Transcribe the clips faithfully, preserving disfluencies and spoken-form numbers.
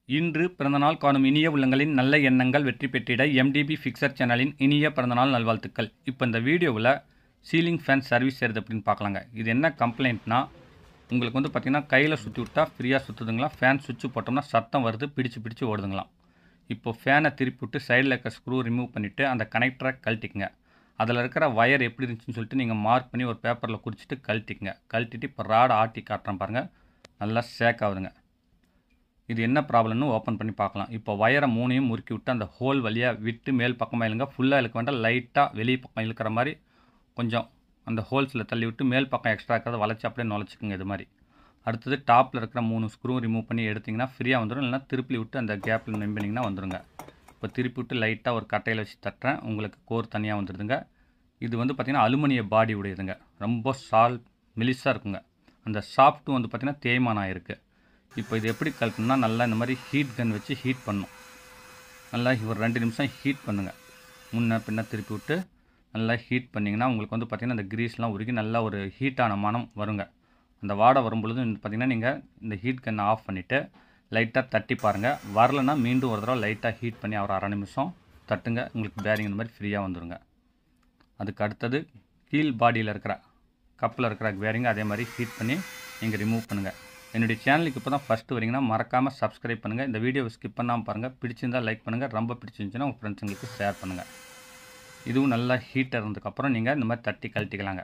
இன்று பிறந்தநாள் காணும் இனிய உள்ளங்களின் நல்ல எண்ணங்கள் வெற்றி பெற்றிட எம்டிபி ஃபிக்சர் சேனலின் இனிய பிறந்தநாள் நல்வாழ்த்துக்கள். இப்போ இந்த வீடியோவில் சீலிங் ஃபேன் சர்வீஸ் செய்கிறது அப்படின்னு பார்க்கலாங்க. இது என்ன கம்ப்ளைண்ட்னா, உங்களுக்கு வந்து பார்த்திங்கன்னா கையில் சுற்றி விட்டால் ஃப்ரீயாக சுற்றுதுங்களா, ஃபேன் சுவிட்சு போட்டோம்னா சத்தம் வருது, பிடிச்சி பிடிச்சி ஓடுதுங்களாம். இப்போது ஃபேனை திருப்பி விட்டு சைடில் இருக்க ஸ்க்ரூ ரிமூவ் பண்ணிவிட்டு அந்த கனெக்டரை கழட்டிக்குங்க. அதில் இருக்கிற ஒயர் எப்படி இருந்துச்சுன்னு சொல்லிட்டு நீங்கள் மார்க் பண்ணி ஒரு பேப்பரில் குறிச்சிட்டு கழட்டிக்குங்க. கழட்டிட்டு இப்போ ராடை ஆட்டி காட்டுறேன் பாருங்கள், நல்லா சேக் ஆகுதுங்க. இது என்ன ப்ராப்ளம்னு ஓப்பன் பண்ணி பார்க்கலாம். இப்போ வயரை மூணையும் முறுக்கி விட்டு அந்த ஹோல் வழியாக விட்டு மேல் பக்கமாக இழுங்க. ஃபுல்லாக இழுக்க வேண்டாம், லைட்டாக வெளியே பக்கம் இழுக்கிற மாதிரி கொஞ்சம் அந்த ஹோல்ஸில் தள்ளி விட்டு மேல் பக்கம் எக்ஸ்ட்ரா இருக்கிறத வளைச்சி அப்படியே நுழைச்சிக்குங்க இது மாதிரி. அடுத்தது டாப்பில் இருக்கிற மூணு ஸ்க்ரூ ரிமூவ் பண்ணி எடுத்திங்கன்னா ஃப்ரீயாக வந்துடும். இல்லைனா திருப்பி விட்டு அந்த கேப்பில் நம்பினீங்கன்னா வந்துடுங்க. இப்போ திருப்பி விட்டு லைட்டாக ஒரு கட்டையில் வச்சு தட்டுறேன், உங்களுக்கு கோர் தனியாக வந்துடுதுங்க. இது வந்து பார்த்திங்கன்னா அலுமினிய பாடி உடையதுங்க, ரொம்ப சால் மெலிசாக இருக்குங்க. அந்த சாஃப்ட்டும் வந்து பார்த்திங்கன்னா தேய்மானம் ஆகிருக்கு. இப்போ இது எப்படி கழட்டணும்னா, நல்லா இந்த மாதிரி ஹீட் கன் வச்சு ஹீட் பண்ணும். நல்லா ஒரு ரெண்டு நிமிஷம் ஹீட் பண்ணுங்கள். முன்ன பின்ன திருப்பி விட்டு நல்லா ஹீட் பண்ணிங்கன்னா உங்களுக்கு வந்து பார்த்திங்கன்னா அந்த கிரீஸ்லாம் உருகி நல்லா ஒரு ஹீட்டான மனம் வருங்க. அந்த வாடை வரும்பொழுது பார்த்திங்கன்னா நீங்கள் இந்த ஹீட் கன்னை ஆஃப் பண்ணிவிட்டு லைட்டாக தட்டி பாருங்கள். வரலைன்னா மீண்டும் ஒரு தடவை லைட்டாக ஹீட் பண்ணி ஒரு அரை நிமிஷம் தட்டுங்க. உங்களுக்கு பேரிங் இந்த மாதிரி ஃப்ரீயாக வந்துடுங்க. அதுக்கு அடுத்தது கீழ் பாடியில் இருக்கிற கப்பில் இருக்கிற பேரிங்கை அதே மாதிரி ஹீட் பண்ணி நீங்கள் ரிமூவ் பண்ணுங்கள். என்னுடைய சேனலுக்கு இப்போ தான் ஃபஸ்ட்டு வரீங்கன்னா மறக்காமல் சப்ஸ்கிரைப் பண்ணுங்கள். இந்த வீடியோவை ஸ்கிப் பண்ணாமல் பாருங்கள். பிடிச்சிருந்தால் லைக் பண்ணுங்கள், ரொம்ப பிடிச்சிருந்துச்சுன்னா உங்கள் ஃப்ரெண்ட்ஸுங்களுக்கு ஷேர் பண்ணுங்கள். இதுவும் நல்லா ஹீட்டாக இருந்ததுக்கப்புறம் நீங்கள் இந்த மாதிரி தட்டி கழட்டிக்கலாங்க.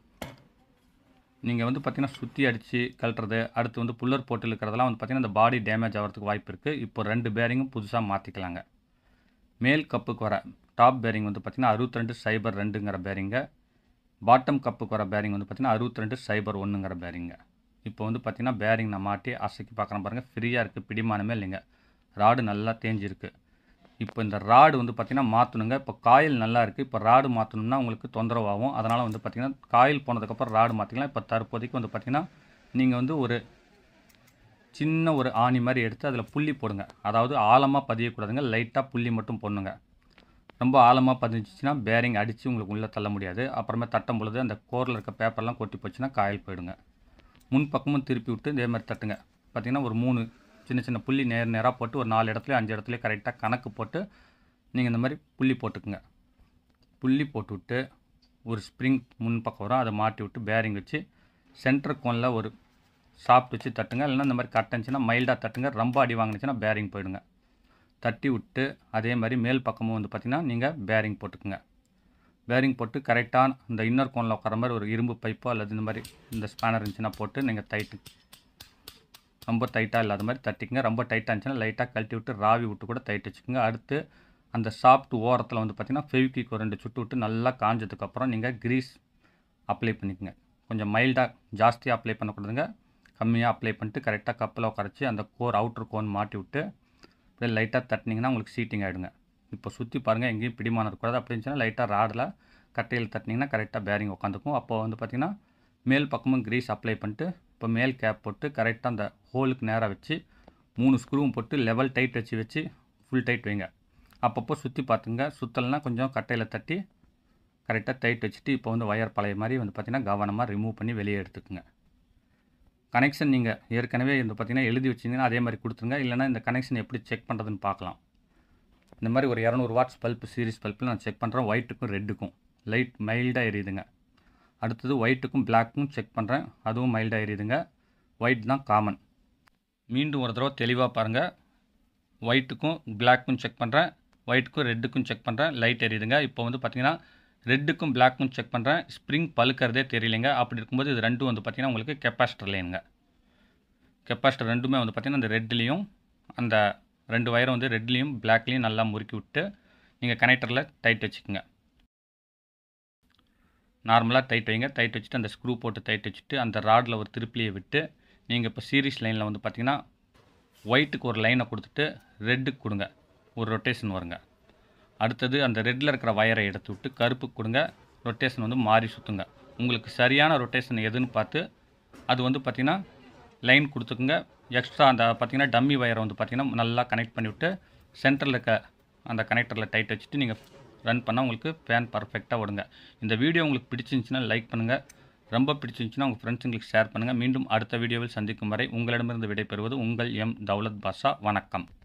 நீங்கள் வந்து பார்த்திங்கன்னா சுற்றி அடித்து கழட்டுறது, அடுத்து வந்து புல்லர் போட்டு இருக்கிறதெல்லாம் வந்து பார்த்திங்கன்னா இந்த பாடி டேமேஜ் ஆகிறதுக்கு வாய்ப்பு இருக்குது. இப்போ ரெண்டு பேரிங்கும் புதுசாக மாற்றிக்கலாங்க. மேல் கப்புக்கு வர டாப் பேரிங் வந்து பார்த்திங்கன்னா அறுபத்தி ரெண்டு சைபர் ரெண்டுங்கிற பேரிங்க, பாட்டம் கப்புக்கு வர பேரிங் வந்து பார்த்திங்கன்னா அறுபத்தி ரெண்டு சைபர் ஒன்றுங்கிற பேரிங்க. இப்போ வந்து பார்த்திங்கன்னா பேரிங் நான் மாட்டி அசைக்கி பார்க்குறேன் பாருங்கள், ஃப்ரீயாக இருக்குது, பிடிமானமே இல்லைங்க. ராடு நல்லா தேஞ்சிருக்கு. இப்போ இந்த ராடு வந்து பார்த்திங்கன்னா மாற்றணுங்க. இப்போ காயில் நல்லா இருக்குது, இப்போ ராடு மாற்றணும்னா உங்களுக்கு தொந்தரவாகும். அதனால் வந்து பார்த்திங்கன்னா காயில் போனதுக்கப்புறம் ராடு மாற்றிக்கலாம். இப்போ தற்போதைக்கு வந்து பார்த்திங்கன்னா நீங்கள் வந்து ஒரு சின்ன ஒரு ஆணி மாதிரி எடுத்து அதில் புள்ளி போடுங்க. அதாவது ஆழமாக பதியக்கூடாதுங்க, லைட்டாக புள்ளி மட்டும் போடணுங்க. ரொம்ப ஆழமாக பதிஞ்சிச்சின்னா பேரிங் அடித்து உங்களுக்கு உள்ளே தள்ள முடியாது. அப்புறமே தட்டும் பொழுது அந்த கோரில் இருக்க பேப்பர்லாம் கொட்டி போச்சுன்னா காயில் போயிடுங்க. முன் பக்கமும் திருப்பி விட்டு இதே மாதிரி தட்டுங்க. பார்த்திங்கன்னா ஒரு மூணு சின்ன சின்ன புள்ளி நேர் நேராக போட்டு ஒரு நாலு இடத்துல அஞ்சு இடத்துல கரெக்டாக கணக்கு போட்டு நீங்கள் இந்த மாதிரி புள்ளி போட்டுக்குங்க. புள்ளி போட்டு விட்டு ஒரு ஸ்ப்ரிங் முன் பக்கம் வரும், அதை மாட்டி விட்டு பேரிங் வச்சு சென்டர் கோனில் ஒரு சாஃப்ட் வச்சு தட்டுங்க. இல்லைனா இந்த மாதிரி கட்டுச்சுன்னா மைல்டாக தட்டுங்க. ரொம்ப அடி வாங்கினுச்சுன்னா பேரிங் போயிடுங்க. தட்டி விட்டு அதே மாதிரி மேல் பக்கமும் வந்து பார்த்திங்கன்னா நீங்கள் பேரிங் போட்டுக்குங்க. பேரிங் போட்டு கரெக்டாக இந்த இன்னர் கோனில் உட்கார மாதிரி ஒரு இரும்பு பைப்போ அல்லது இந்த மாதிரி இந்த ஸ்பேனர் இருந்துச்சுன்னா போட்டு நீங்கள் டைட்டு, ரொம்ப டைட்டாக இல்லாத மாதிரி தட்டிக்குங்க. ரொம்ப டைட்டாக இருந்துச்சுன்னா லைட்டாக கழட்டி விட்டு ராவி விட்டு கூட டைட் வச்சுக்கோங்க. அடுத்து அந்த சாஃப்ட் ஓரத்தில் வந்து பார்த்திங்கன்னா ஃபெவிக்விக் ஒரு ரெண்டு சுட்டு விட்டு நல்லா காஞ்சதுக்கப்புறம் நீங்கள் கிரீஸ் அப்ளை பண்ணிக்கோங்க. கொஞ்சம் மைல்டாக, ஜாஸ்தியாக அப்ளை பண்ணக்கூடாதுங்க, கம்மியாக அப்ளை பண்ணிட்டு கரெக்டாக கப்பில் உட்காரச்சி அந்த கோர் அவுட்ரு கோன் மாட்டி விட்டு அப்படியே லைட்டாக தட்டினீங்கன்னா உங்களுக்கு சீட்டிங் ஆகிடுங்க. இப்போ சுற்றி பாருங்கள், எங்கேயும் பிடிமானம் இருக்கக்கூடாது. அப்படி இருந்துச்சுன்னா லைட்டாக ராடில் கட்டையில் தட்டினீங்கன்னா கரெக்டாக பேரிங் உட்காந்துக்கும். அப்போ வந்து பார்த்திங்கன்னா மேல் பக்கமும் கிரீஸ் அப்ளை பண்ணிட்டு இப்போ மேல் கேப் போட்டு கரெக்டாக அந்த ஹோலுக்கு நேராக வச்சு மூணு ஸ்க்ரூவும் போட்டு லெவல் டைட் வச்சு வச்சு ஃபுல் டைட் வைங்க. அப்பப்போ சுற்றி பார்த்துங்க, சுற்றலைனா கொஞ்சம் கட்டையில் தட்டி கரெக்டாக டைட் வச்சுட்டு இப்போ வந்து ஒயர் பழைய மாதிரி வந்து பார்த்திங்கன்னா கவனமாக ரிமூவ் பண்ணி வெளியே எடுத்துக்குங்க. கனெக்ஷன் நீங்கள் ஏற்கனவே வந்து பார்த்திங்கன்னா எழுதி வச்சிங்கன்னா அதே மாதிரி கொடுத்துருங்க. இல்லைனா இந்த கனெக்ஷன் எப்படி செக் பண்ணுறதுன்னு பார்க்கலாம். இந்த மாதிரி ஒரு இரநூறு வாட்ஸ் பல்ப்பு சீரிஸ் பல்ப்பில் நான் செக் பண்ணுறேன். ஒயிட்டுக்கும் ரெட்டுக்கும் லைட் மைல்டாக எரியுதுங்க. அடுத்தது ஒயிட்டுக்கும் பிளாக்கும் செக் பண்ணுறேன், அதுவும் மைல்டாக எரியுதுங்க. ஒயிட் தான் காமன். மீண்டும் ஒரு தடவை தெளிவாக பாருங்கள். ஒயிட்டுக்கும் பிளாக்கும் செக் பண்ணுறேன், ஒயிட்டுக்கும் ரெட்டுக்கும் செக் பண்ணுறேன், லைட் எரியுதுங்க. இப்போ வந்து பார்த்திங்கன்னா ரெட்டுக்கும் பிளாக்கும் செக் பண்ணுறேன், ஸ்ப்ரிங் பழுக்கிறதே தெரியலைங்க. அப்படி இருக்கும்போது இது ரெண்டும் வந்து பார்த்திங்கன்னா உங்களுக்கு கெப்பாசிட்டர் லைனுங்க. கெப்பாசிட்டர் ரெண்டுமே வந்து பார்த்திங்கன்னா அந்த ரெட்லேயும் அந்த ரெண்டு வயரும் வந்து ரெட்லேயும் பிளாக்லேயும் நல்லா முறுக்கி விட்டு நீங்கள் கனெக்டரில் டைட் வச்சுக்கோங்க. நார்மலாக டைட் வைங்க. டைட் வச்சுட்டு அந்த ஸ்க்ரூ போட்டு டைட் வச்சுட்டு அந்த ராடில் ஒரு திருப்பிலியை விட்டு நீங்கள் இப்போ சீரிஸ் லைனில் வந்து பார்த்திங்கன்னா ஒயிட்டுக்கு ஒரு லைனை கொடுத்துட்டு ரெட்டுக்கு கொடுங்க, ஒரு ரொட்டேஷன் வருங்க. அடுத்தது அந்த ரெட்டில் இருக்கிற வயரை எடுத்து விட்டு கருப்புக்கு கொடுங்க, ரொட்டேஷன் வந்து மாறி சுற்றுங்க. உங்களுக்கு சரியான ரொட்டேஷன் எதுன்னு பார்த்து அது வந்து பார்த்திங்கன்னா லைன் கொடுத்துக்குங்க. எக்ஸ்ட்ரா அந்த பார்த்திங்கன்னா டம்மி வயரை வந்து பார்த்திங்கன்னா நல்லா கனெக்ட் பண்ணிவிட்டு சென்டரில் இருக்க அந்த கனெக்டரில் டைட் வச்சுட்டு நீங்கள் ரன் பண்ணால் உங்களுக்கு ஃபேன் பர்ஃபெக்டாக ஓடுங்க. இந்த வீடியோ உங்களுக்கு பிடிச்சிருந்துச்சின்னா லைக் பண்ணுங்கள், ரொம்ப பிடிச்சிருந்துச்சுன்னா உங்கள் ஃப்ரெண்ட்ஸுங்களுக்கு ஷேர் பண்ணுங்கள். மீண்டும் அடுத்த வீடியோவில் சந்திக்கும் வரை உங்களிடமிருந்து விடைபெறுவது உங்கள் எம் தௌலத் பாஷா. வணக்கம்.